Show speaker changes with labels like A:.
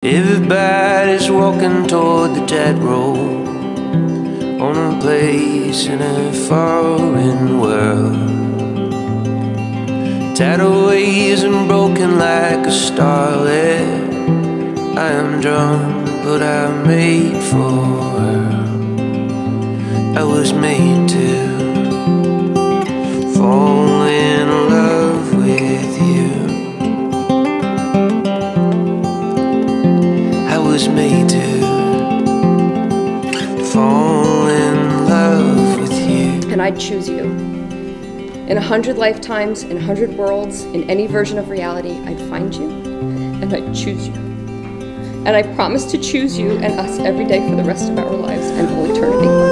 A: Everybody's walking toward the tightrope on a place in a foreign world. Tidal waves and broken like a starlet. I am drawn, but I'm made for her. I was made to fall in love with you. I was made to fall in love with you.
B: And I'd choose you. In 100 lifetimes, in 100 worlds, in any version of reality, I'd find you and I'd choose you. And I promise to choose you and us every day for the rest of our lives and all eternity.